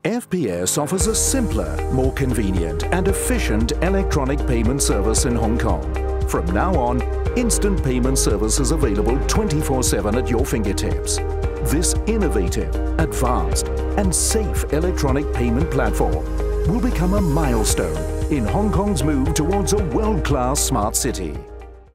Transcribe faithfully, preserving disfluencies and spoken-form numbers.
F P S offers a simpler, more convenient and efficient electronic payment service in Hong Kong. From now on, instant payment service is available twenty-four seven at your fingertips. This innovative, advanced and safe electronic payment platform will become a milestone in Hong Kong's move towards a world-class smart city.